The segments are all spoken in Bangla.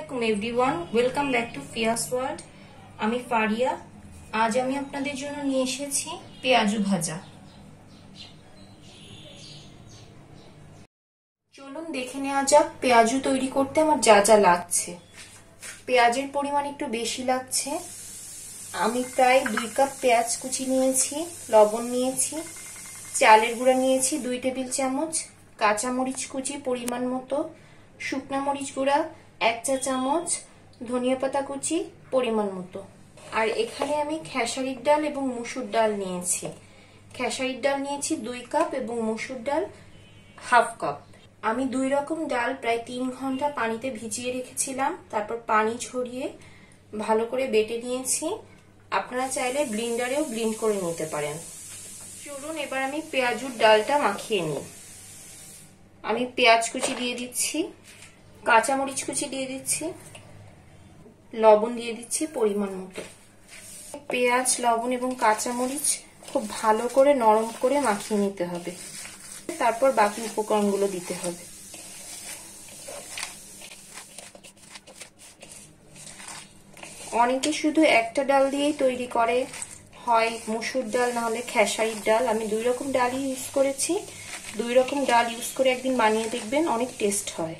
আসসালামু আলাইকুম everyone, welcome back to Fia's world. আমি ফারিয়া। আজ আমি আপনাদের জন্য নিয়ে এসেছি পেঁয়াজু ভাজা। চলুন দেখে নেওয়া যাক পেঁয়াজু তৈরি করতে আমার যা যা লাগছে। পেঁয়াজের পরিমাণ একটু বেশি লাগছে। আমি প্রায় 2 কাপ পেঁয়াজ কুচি নিয়েছি, লবণ নিয়েছি, চালের গুঁড়া নিয়েছি 2 টেবিল চামচ, কাঁচা মরিচ কুচি পরিমাণ মতো, শুকনো মরিচ গুঁড়া 1 চা চামচ, ধনিয়া পাতা কুচি পরিমাণ মতো। আর এখানে আমি খেসারির ডাল এবং মসুর ডাল নিয়েছি। খেসারির ডাল নিয়েছি 2 কাপ এবং মসুর ডাল 1/2 কাপ। আমি 2 রকম ডাল প্রায় 3 ঘন্টা পানিতে ভিজিয়ে রেখেছিলাম, তারপর পানি ঝরিয়ে ভালো করে বেটে নিয়েছি। আপনারা চাইলে ব্লেন্ডারেও ব্লেন্ড করে নিতে পারেন। চলুন এবার আমি পেঁয়াজুর ডালটা মাখিয়ে নিই। আমি পেঁয়াজ কুচি দিয়ে দিচ্ছি, কাঁচা মরিচ কুচি দিয়ে দিচ্ছি, লবণ দিয়ে দিচ্ছি পরিমাণ মতো। পেঁয়াজ, লবণ এবং কাঁচা মরিচ খুব ভালো করে নরম করে মাখিয়ে নিতে হবে, তারপর বাকি উপকরণগুলো দিতে হবে। অনেকে শুধু একটা ডাল দিয়েই তৈরি করে, হয় মসুর ডাল না হলে খেসারির ডাল। আমি 2 রকম ডালই ইউজ করেছি। 2 রকম ডাল ইউজ করে একদিন বানিয়ে দেখবেন, অনেক টেস্ট হয়।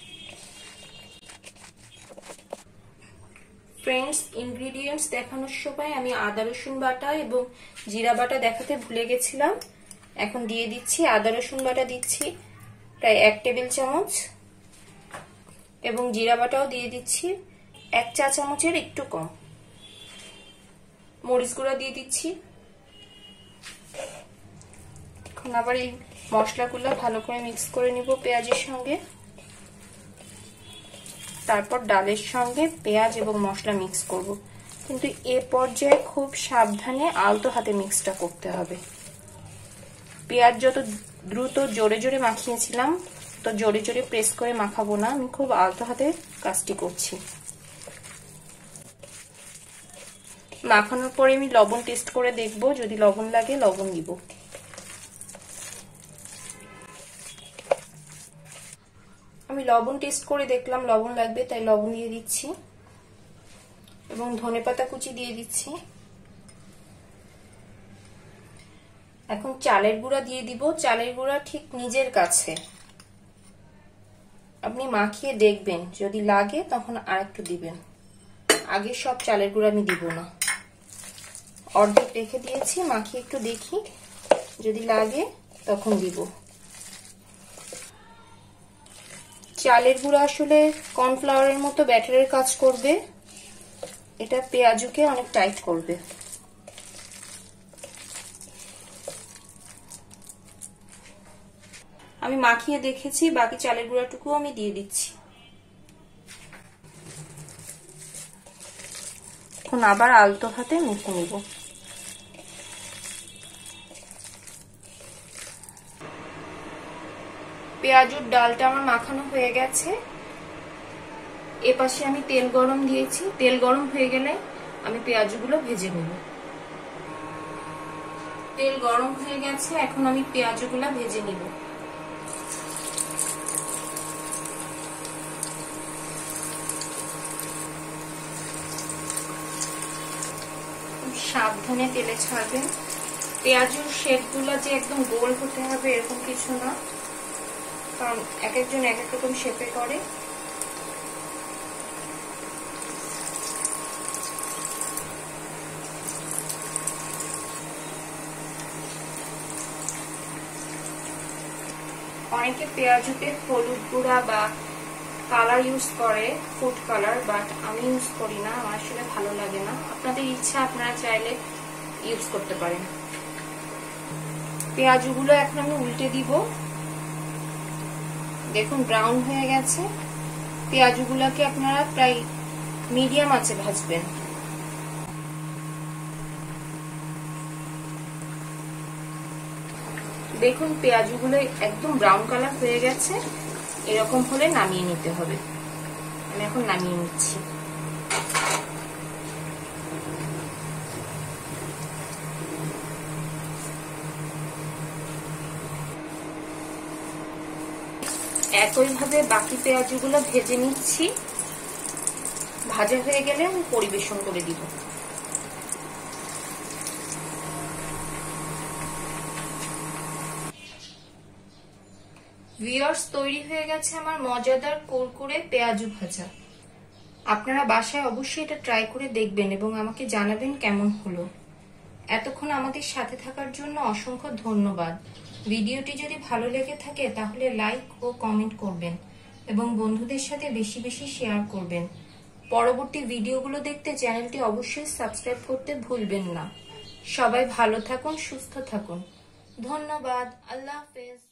ফ্রেন্ডস, ইনগ্রেডিয়েন্টস দেখানোর সময় আমি আদা রসুন বাটা এবং জিরা বাটা দেখাতে ভুলে গেছিলাম। এখন দিয়ে দিচ্ছি আদা রসুন বাটা, দিচ্ছি প্রায় 1 টেবিল চামচ এবং জিরা বাটাও দিয়ে দিচ্ছি 1 চা চামচের একটু কম। মরিচ গুঁড়া দিয়ে দিচ্ছি। এখন আবার এই মশলাগুলো ভালো করে মিক্স করে নিব পেঁয়াজের সঙ্গে। তারপর ডালের সঙ্গে পেঁয়াজ এবং মশলা মিক্স করব, কিন্তু এ পর্যায়ে খুব সাবধানে আলতো হাতে মিক্সটা করতে হবে। পেঁয়াজ যত দ্রুত জোরে জোরে মাখিয়েছিলাম, তো জোরে জোরে প্রেস করে মাখাবো না, আমি খুব আলতো হাতে কাজটি করছি। মাখানোর পরে আমি লবণ টেস্ট করে দেখব, যদি লবণ লাগে লবণ দিব। আমি লবণ টেস্ট করে দেখলাম লবণ লাগবে, তাই লবণ দিয়ে দিচ্ছি এবং ধনেপাতা কুচি দিয়ে দিচ্ছি। এখন চালের গুঁড়া দিয়ে দিব। চালের গুঁড়া ঠিক নিজের কাছে, আপনি মাখিয়ে দেখবেন, যদি লাগে তখন আরেকটু দিবেন। আগে সব চালের গুঁড়া আমি দিব না, অর্ধেক রেখে দিয়েছি, মাখিয়ে একটু দেখি, যদি লাগে তখন দিব। চালের গুঁড়া আসলে কর্নফ্লাওয়ারের মতো ব্যাটারের কাজ করবে, এটা পেঁয়াজুকে অনেক টাইট করবে। আমি মাখিয়ে দেখেছি, বাকি চালের গুঁড়াটুকু আমি দিয়ে দিচ্ছি। এখন আবার আলতো হাতে মেখে নিব। পেঁয়াজুর ডালটা আমার মাখানো হয়ে গেছে। এপাশে আমি তেল গরম দিয়েছি, তেল গরম হয়ে গেলে আমি পেঁয়াজগুলো ভেজে নেব। তেল গরম হয়ে গেছে, এখন আমি পেঁয়াজগুলো ভেজে নিব। সাবধানে তেলে ছাড়বেন। পেঁয়াজুর শেপগুলো যে একদম গোল হতে হবে এরকম কিছু না, কারণ এক একজন এক এক রকম শেপে করে। অনেকে পেঁয়াজুতে হলুদ গুঁড়া বা কালার ইউজ করে, ফুড কালার, বাট আমি ইউজ করি না, আমার আসলে ভালো লাগে না। আপনাদের ইচ্ছা, আপনারা চাইলে ইউজ করতে পারেন। পেঁয়াজগুলো এখন আমি উল্টে দিব। দেখুন ব্রাউন হয়ে গেছে। পেঁয়াজগুলোকে আপনারা প্রায় মিডিয়াম আঁচে ভাজবেন। দেখুন পেঁয়াজগুলো একদম ব্রাউন কালার হয়ে গেছে, এরকম হলে নামিয়ে নিতে হবে। আমি এখন নামিয়ে নিচ্ছি। একইভাবে বাকি পেঁয়াজগুলো ভেজে নিচ্ছি। ভাজা হয়ে গেলে আমি পরিবেশন করে দিব। ভিউয়ার্স, তৈরি হয়ে গেছে আমার মজাদার কুরকুরে পেঁয়াজু ভাজা। আপনারা বাসায় অবশ্যই এটা ট্রাই করে দেখবেন এবং আমাকে জানাবেন কেমন হলো। এতক্ষণ আমাদের সাথে থাকার জন্য অসংখ্য ধন্যবাদ। ভিডিওটি যদি ভালো লেগে থাকে তাহলে লাইক ও কমেন্ট করবেন এবং বন্ধুদের সাথে বেশি বেশি শেয়ার করবেন। পরবর্তী ভিডিওগুলো দেখতে চ্যানেলটি অবশ্যই সাবস্ক্রাইব করতে ভুলবেন না। সবাই ভালো থাকুন, সুস্থ থাকুন। ধন্যবাদ। আল্লাহ হাফেজ।